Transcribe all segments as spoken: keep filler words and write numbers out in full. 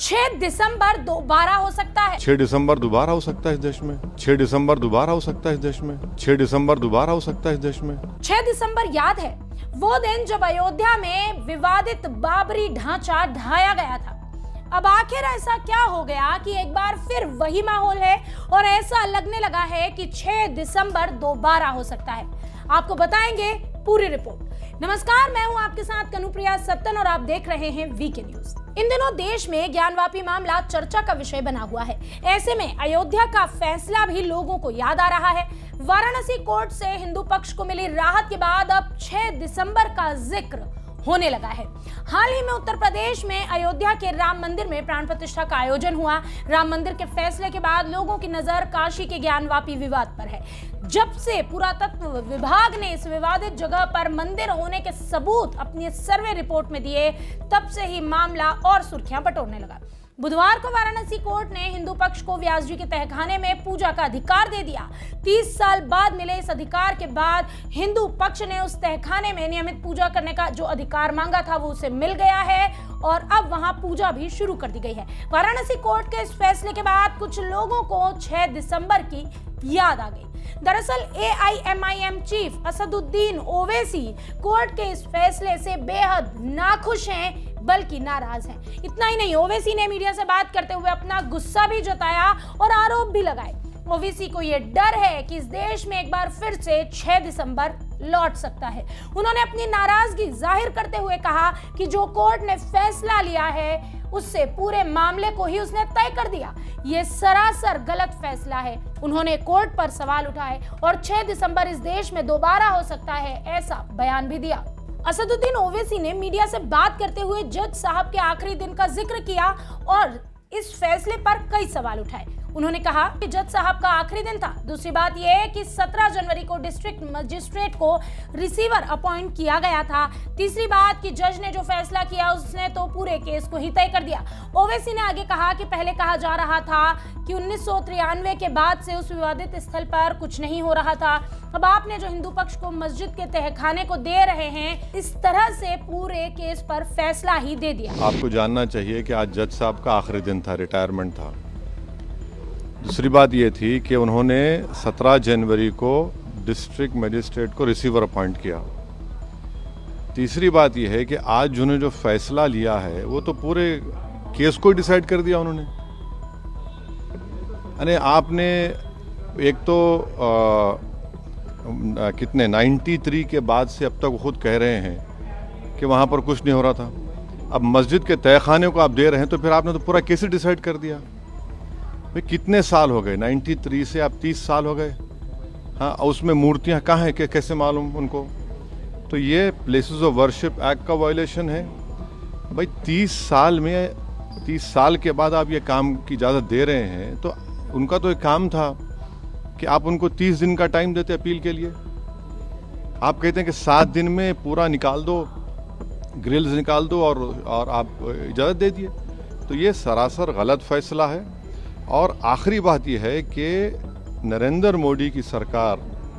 छह दिसंबर दोबारा हो सकता है। छह दिसंबर दोबारा हो सकता है इस देश में। छह दिसंबर दोबारा हो सकता है इस देश में। छह दिसंबर दोबारा हो सकता है इस देश में। छह दिसंबर याद है वो दिन जब अयोध्या में विवादित बाबरी ढांचा ढाया गया था। अब आखिर ऐसा क्या हो गया कि एक बार फिर वही माहौल है और ऐसा लगने लगा है कि छह दिसंबर दोबारा हो सकता है। आपको बताएंगे पूरी रिपोर्ट। नमस्कार, मैं हूं आपके साथ कनुप्रिया सत्तन और आप देख रहे हैं वीके न्यूज। इन दिनों देश में ज्ञानवापी मामला चर्चा का विषय बना हुआ है। ऐसे में अयोध्या का फैसला भी लोगों को याद आ रहा है। वाराणसी कोर्ट से हिंदू पक्ष को मिली राहत के बाद अब छह दिसंबर का जिक्र होने लगा है। हाल ही में उत्तर प्रदेश में अयोध्या के राम मंदिर में प्राण प्रतिष्ठा का आयोजन हुआ। राम मंदिर के फैसले के बाद लोगों की नजर काशी के ज्ञानवापी विवाद पर है। जब से पुरातत्व विभाग ने इस विवादित जगह पर मंदिर होने के सबूत अपनी सर्वे रिपोर्ट में दिए, तब से ही मामला और सुर्खियां बटोरने लगा। बुधवार को वाराणसी कोर्ट ने हिंदू पक्ष को व्यास जी के तहखाने में पूजा का अधिकार दे दिया। तीस साल बाद मिले इस अधिकार के बाद हिंदू पक्ष ने उस तहखाने में नियमित पूजा करने का जो अधिकार मांगा था वो उसे मिल गया है और अब वहां पूजा भी शुरू कर दी गई है। वाराणसी कोर्ट के इस फैसले के बाद कुछ लोगों को छह दिसंबर की याद आ गई। दरअसल A I M I M chief Asaduddin Owaisi court के इस फैसले से बेहद नाखुश हैं, बल्कि नाराज हैं। इतना ही नहीं, ओवैसी ने मीडिया से बात करते हुए अपना गुस्सा भी जताया और आरोप भी लगाए। ओवैसी को यह डर है कि इस देश में एक बार फिर से छह दिसंबर लौट सकता है। उन्होंने अपनी नाराजगी जाहिर करते हुए कहा कि जो कोर्ट ने फैसला लिया है उससे पूरे मामले को ही उसने तय कर दिया। ये सरासर गलत फैसला है। उन्होंने कोर्ट पर सवाल उठाए और छह दिसंबर इस देश में दोबारा हो सकता है, ऐसा बयान भी दिया। असदुद्दीन ओवैसी ने मीडिया से बात करते हुए जज साहब के आखिरी दिन का जिक्र किया और इस फैसले पर कई सवाल उठाए। उन्होंने कहा कि जज साहब का आखिरी दिन था। दूसरी बात यह है कि सत्रह जनवरी को डिस्ट्रिक्ट मजिस्ट्रेट को रिसीवर अपॉइंट किया गया था। तीसरी बात कि जज ने जो फैसला किया उसने तो पूरे केस को ही तय कर दिया। ओवैसी ने आगे कहा कि पहले कहा जा रहा था कि उन्नीस सौ तिरानवे के बाद से उस विवादित स्थल पर कुछ नहीं हो रहा था। अब आपने जो हिंदू पक्ष को मस्जिद के तहखाने को दे रहे हैं, इस तरह से पूरे केस पर फैसला ही दे दिया। आपको जानना चाहिए कि आज जज साहब का आखिरी दिन था, रिटायरमेंट था। दूसरी बात ये थी कि उन्होंने सत्रह जनवरी को डिस्ट्रिक्ट मजिस्ट्रेट को रिसीवर अपॉइंट किया। तीसरी बात यह है कि आज जिन्होंने जो फैसला लिया है वो तो पूरे केस को डिसाइड कर दिया उन्होंने। अरे आपने एक तो आ, आ, कितने तिरानवे के बाद से अब तक खुद कह रहे हैं कि वहाँ पर कुछ नहीं हो रहा था। अब मस्जिद के तहखाने को आप दे रहे हैं तो फिर आपने तो पूरा केस ही डिसाइड कर दिया। भाई कितने साल हो गए, तिरानवे से आप तीस साल हो गए। हाँ, उसमें मूर्तियाँ कहाँ हैं, कैसे मालूम उनको? तो ये प्लेसेस ऑफ वर्शिप एक्ट का वायलेशन है। भाई तीस साल में तीस साल के बाद आप ये काम की इजाज़त दे रहे हैं तो उनका तो एक काम था कि आप उनको तीस दिन का टाइम देते अपील के लिए। आप कहते हैं कि सात दिन में पूरा निकाल दो, ग्रिल्स निकाल दो और और आप इजाज़त दे दिए। तो ये सरासर गलत फैसला है। और आखिरी बात यह है कि नरेंद्र मोदी की सरकार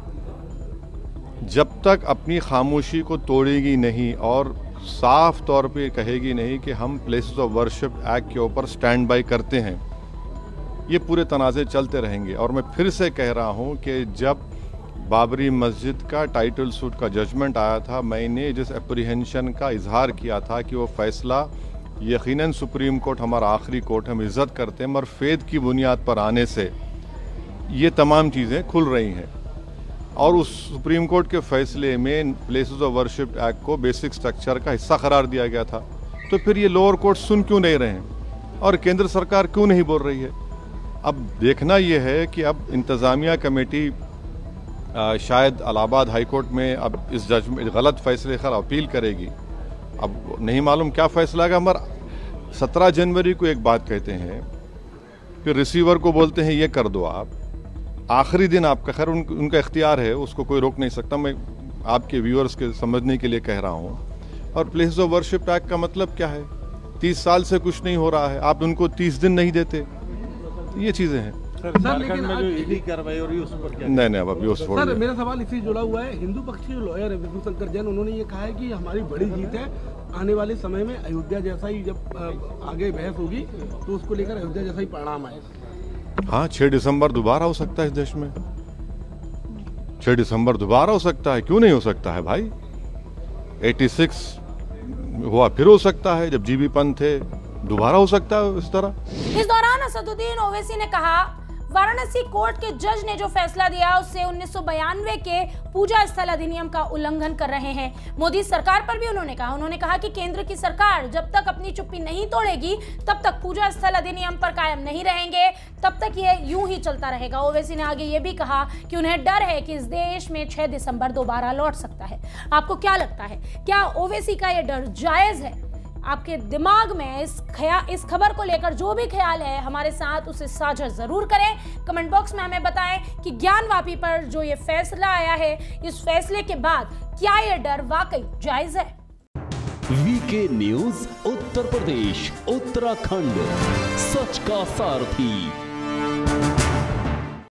जब तक अपनी खामोशी को तोड़ेगी नहीं और साफ तौर पे कहेगी नहीं कि हम प्लेसेस ऑफ वर्शिप एक्ट के ऊपर स्टैंड बाय करते हैं, ये पूरे तनाज़े चलते रहेंगे। और मैं फिर से कह रहा हूं कि जब बाबरी मस्जिद का टाइटल सूट का जजमेंट आया था, मैंने जिस एप्रीहेंशन का इजहार किया था कि वो फैसला यकीनन सुप्रीम कोर्ट हमारा आखिरी कोर्ट, हम इज्जत करते हैं, मगर फेद की बुनियाद पर आने से ये तमाम चीज़ें खुल रही हैं। और उस सुप्रीम कोर्ट के फैसले में प्लेसेस ऑफ वर्शिप एक्ट को बेसिक स्ट्रक्चर का हिस्सा करार दिया गया था। तो फिर ये लोअर कोर्ट सुन क्यों नहीं रहे हैं और केंद्र सरकार क्यों नहीं बोल रही है? अब देखना ये है कि अब इंतज़ामिया कमेटी शायद इलाहाबाद हाई कोर्ट में अब इस जजमेंट गलत फैसले पर अपील करेगी। अब नहीं मालूम क्या फैसला है। मगर सत्रह जनवरी को एक बात कहते हैं, फिर रिसीवर को बोलते हैं ये कर दो आप, आखिरी दिन आपका, खैर उन, उनका इख्तियार है, उसको कोई रोक नहीं सकता। मैं आपके व्यूअर्स के समझने के लिए कह रहा हूँ। और प्लेस ऑफ वर्शिप एक्ट का मतलब क्या है? तीस साल से कुछ नहीं हो रहा है, आप उनको तीस दिन नहीं देते, ये चीज़ें हैं। सर झारखंड में जो ईडी कार्रवाई हो रही है उस पर क्या? नहीं नहीं अब अभी उस सर मेरा सवाल इसी जुड़ा हुआ है, हिंदू पक्ष के लॉयर है विष्णु शंकर जैन, उन्होंने ये कहा है कि हमारी बड़ी जीत है, आने वाले समय में अयोध्या जैसा ही जब आगे बहस होगी तो उसको लेकर अयोध्या जैसा ही परिणाम आएगा। हाँ, छह दिसंबर दोबारा हो सकता है इस देश में, छह दिसंबर दोबारा हो सकता है, क्यों नहीं हो सकता है भाई? छियासी हुआ, फिर हो सकता है, जब जीबी पंत थे, दोबारा हो सकता है इस तरह। इस दौरान असदुद्दीन ओवैसी ने कहा, वाराणसी कोर्ट के जज ने जो फैसला दिया उससे उन्नीस सौ बयानवे के पूजा स्थल अधिनियम का उल्लंघन कर रहे हैं। मोदी सरकार पर भी उन्होंने कहा उन्होंने कहा कि केंद्र की सरकार जब तक अपनी चुप्पी नहीं तोड़ेगी तब तक पूजा स्थल अधिनियम पर कायम नहीं रहेंगे, तब तक ये यूं ही चलता रहेगा। ओवैसी ने आगे ये भी कहा कि उन्हें डर है कि इस देश में छह दिसंबर दोबारा लौट सकता है। आपको क्या लगता है, क्या ओवैसी का ये डर जायज है? आपके दिमाग में इस खया इस खबर को लेकर जो भी ख्याल है हमारे साथ उसे साझा जरूर करें। कमेंट बॉक्स में हमें बताएं कि ज्ञानवापी पर जो ये फैसला आया है, इस फैसले के बाद क्या ये डर वाकई जायज है? वीके न्यूज उत्तर प्रदेश उत्तराखंड, सच का सारथी।